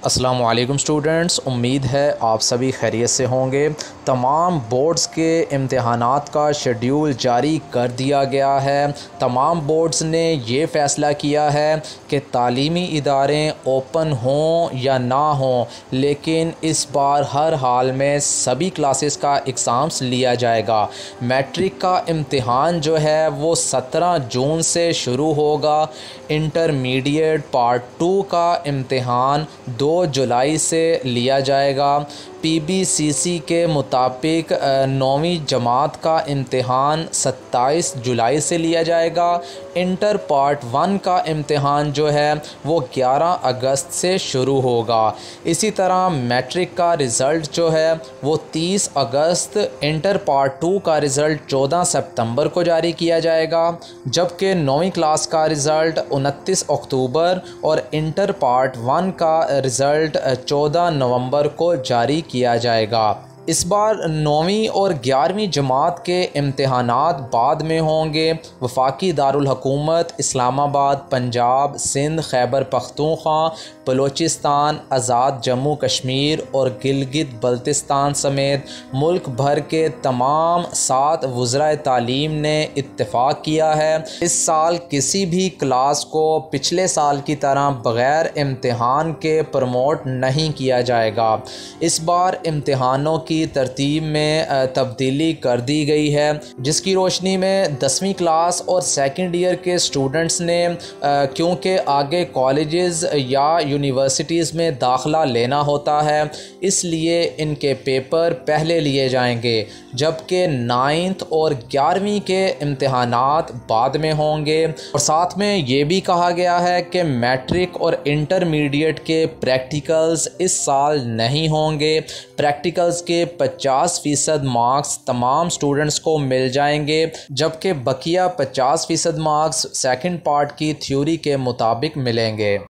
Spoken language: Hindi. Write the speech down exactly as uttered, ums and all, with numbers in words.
अस्सलामु अलैकुम स्टूडेंट्स, उम्मीद है आप सभी खैरियत से होंगे। तमाम बोर्ड्स के इम्तहानात का शेड्यूल जारी कर दिया गया है। तमाम बोर्ड्स ने ये फ़ैसला किया है कि तालीमी इदारे ओपन हों या ना हों, लेकिन इस बार हर हाल में सभी क्लासेस का एग्ज़ाम्स लिया जाएगा। मैट्रिक का इम्तिहान जो है वो सत्रह जून से शुरू होगा। इंटरमीडिएट पार्ट टू का इम्तिहान दो जुलाई से लिया जाएगा। पी बी सी सी के मुताबिक नौवीं जमात का इम्तिहान सत्ताईस जुलाई से लिया जाएगा। इंटर पार्ट वन का इम्तिहान जो है वो ग्यारह अगस्त से शुरू होगा। इसी तरह मैट्रिक का रिज़ल्ट जो है वो तीस अगस्त, इंटर पार्ट टू का रिज़ल्ट चौदह सितंबर को जारी किया जाएगा, जबकि नौवीं क्लास का रिज़ल्ट उनतीस अक्टूबर और इंटर पार्ट वन का रिज़ल्ट चौदह नवंबर को जारी किया जाएगा। इस बार नौवीं और ग्यारहवीं जमात के इम्तहानात बाद में होंगे। वफाकी दारुल हुकूमत इस्लामाबाद, पंजाब, सिंध, खैबर पख्तूनख्वा, बलूचिस्तान, आज़ाद जम्मू कश्मीर और गिलगित बल्तिस्तान समेत मुल्क भर के तमाम सात वज़राए तालीम ने इत्तेफाक किया है इस साल किसी भी क्लास को पिछले साल की तरह बग़ैर इम्तहान के प्रमोट नहीं किया जाएगा। इस बार इम्तहानों की की तरतीब में तब्दीली कर दी गई है, जिसकी रोशनी में दसवीं क्लास और सेकंड ईयर के स्टूडेंट्स ने क्योंकि आगे कॉलेजेस या यूनिवर्सिटीज़ में दाखला लेना होता है, इसलिए इनके पेपर पहले लिए जाएंगे, जबकि नाइन्थ और ग्यारहवीं के इम्तहानात बाद में होंगे। और साथ में ये भी कहा गया है कि मैट्रिक और इंटरमीडिएट के प्रैक्टिकल्स इस साल नहीं होंगे। प्रैक्टिकल्स के पचास फ़ीसद मार्क्स तमाम स्टूडेंट्स को मिल जाएंगे, जबकि बकिया पचास फ़ीसद मार्क्स सेकंड पार्ट की थ्योरी के मुताबिक मिलेंगे।